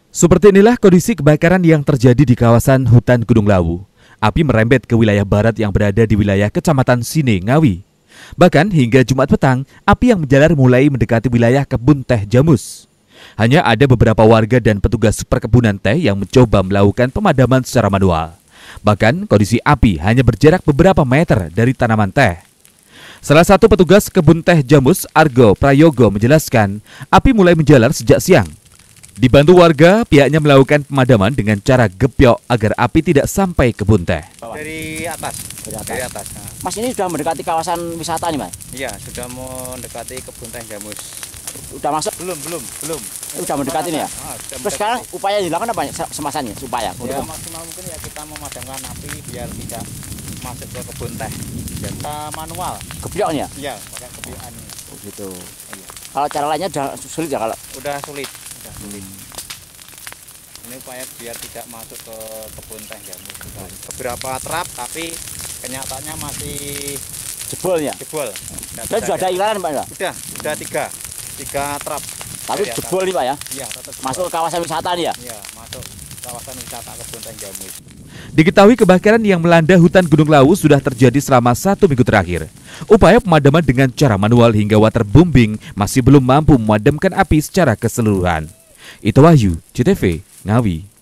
Seperti inilah kondisi kebakaran yang terjadi di kawasan hutan Gunung Lawu. Api merembet ke wilayah barat yang berada di wilayah Kecamatan Sine, Ngawi. Bahkan hingga Jumat petang, api yang menjalar mulai mendekati wilayah kebun teh Jamus. Hanya ada beberapa warga dan petugas perkebunan teh yang mencoba melakukan pemadaman secara manual. Bahkan kondisi api hanya berjarak beberapa meter dari tanaman teh. Salah satu petugas kebun teh Jamus, Argo Prayogo, menjelaskan api mulai menjalar sejak siang. Dibantu warga, pihaknya melakukan pemadaman dengan cara gebyok agar api tidak sampai kebun teh. Dari atas. Dari atas. Nah. Mas, ini sudah mendekati kawasan wisata nih, Mas? Iya, sudah mau mendekati kebun teh Jamus. Udah masuk? Belum. Udah mendekati nih ya? Terus sekarang upaya yang dilakukan apa semasannya? Supaya ya, maksimal mungkin ya kita memadamkan api biar tidak masuk ke kebun teh. Kita manual. Gebyoknya? Iya, pakai gebyokan. Oh gitu. Iya. Kalau cara lainnya udah sulit ya kalau? Udah sulit. Ini upaya biar tidak masuk ke kebun teh Jamus. Beberapa trap tapi kenyataannya masih jebol ya? Jebol. Dan sudah ada iklan, Pak? Udah tiga trap. Tapi jebol nih, Pak ya? Iya, tetap jebol. Masuk ke kawasan wisata nih ya? Iya, masuk kawasan wisata kebun teh Jamus. Diketahui kebakaran yang melanda hutan Gunung Lawu sudah terjadi selama 1 minggu terakhir. Upaya pemadaman dengan cara manual hingga waterbombing masih belum mampu memadamkan api secara keseluruhan. Itu Wahyu, CTV, Ngawi.